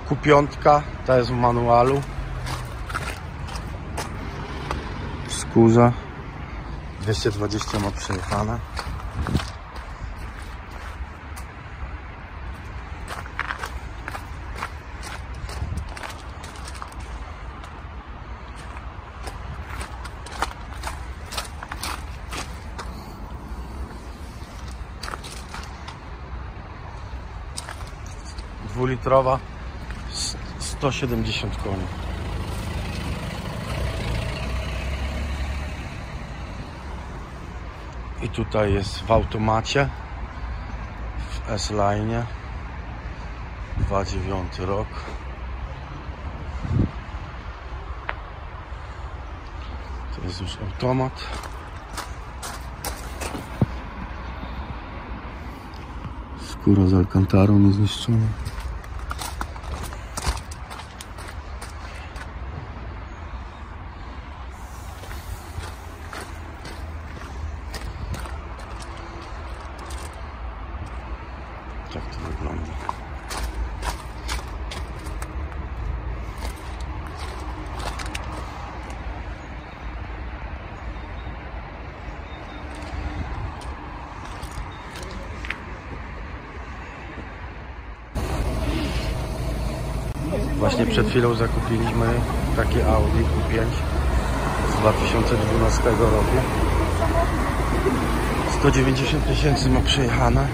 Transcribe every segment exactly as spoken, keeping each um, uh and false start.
Q pięć, ta jest w manualu. W skórze. dwieście dwadzieścia ma przejechane. Dwulitrowa, sto siedemdziesiąt koni. I tutaj jest w automacie, w S-Line, dwa tysiące dziewiąty rok. To jest już automat. Skóra z alkantarą niezniszczona. Tak to wygląda. Właśnie przed chwilą zakupiliśmy takie Audi Q pięć z dwa tysiące dwunastego roku. sto dziewięćdziesiąt tysięcy ma przejechane.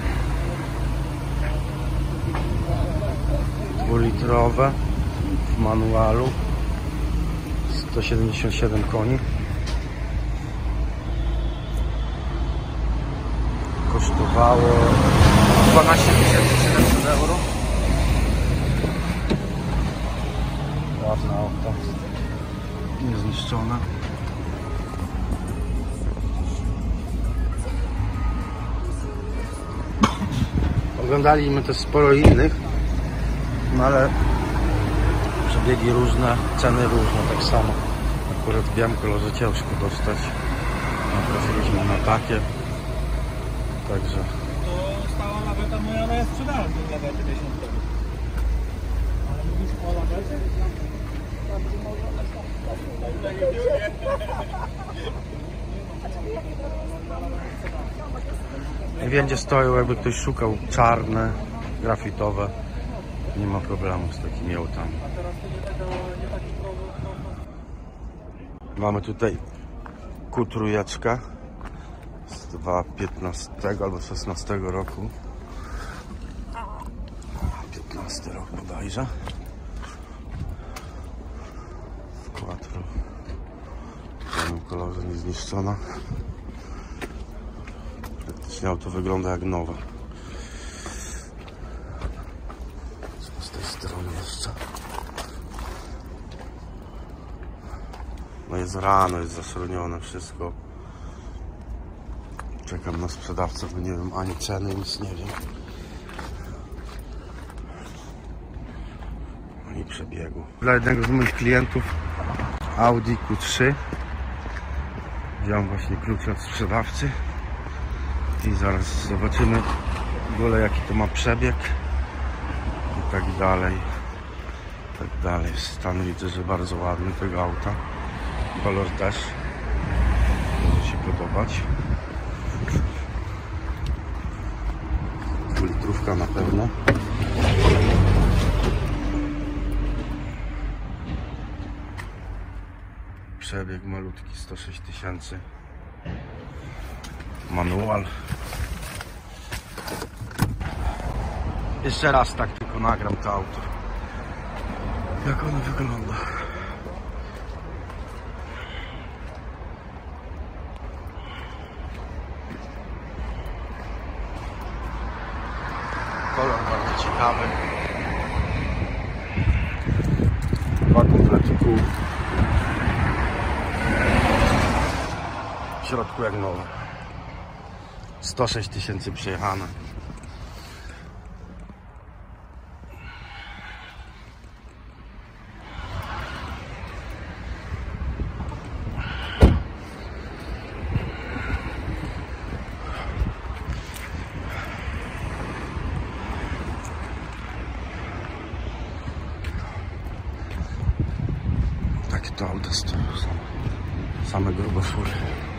Dwulitrowe w manualu, sto siedemdziesiąt siedem koni. Kosztowało dwanaście tysięcy siedemset euro. Ładne auto, niezniszczone. Oglądaliśmy też sporo innych, no ale przebiegi różne, ceny różne, tak samo. Akurat w białym kolorze ciężko dostać. Trafiliśmy na takie. Także. To stała laweta moja, ale ja sprzedałem tę lawetę dziesięć lat. Ale mówisz o lawecie? Nie wiem, gdzie stoją, jakby ktoś szukał czarne, grafitowe. Nie ma problemu z takimi autami. Mamy tutaj Q trzy z dwa tysiące piętnastego albo szesnastego roku. piętnasty rok bodajże. W quattro. W tym kolorze niezniszczona. Praktycznie auto wygląda jak nowe. Z tej strony jeszcze. No jest rano, jest zaszronione wszystko. Czekam na sprzedawcę, bo nie wiem ani ceny, nic nie wiem. Ani przebiegu. Dla jednego z moich klientów Audi Q trzy. Wziąłem właśnie klucz od sprzedawcy. I zaraz zobaczymy w ogóle jaki to ma przebieg. I tak dalej. Tak dalej. Stan widzę, że bardzo ładny tego auta. Kolor też może się podobać. Dwulitrówka na pewno. Przebieg malutki, sto sześć tysięcy. Manual. Jeszcze raz tak tylko nagram to auto. Jak ono wygląda. Kolor bardzo ciekawy. Dwa komplety kół. W środku jak nowe. sto sześć tysięcy przejechane. to auto stoją. Same, same gruboszury.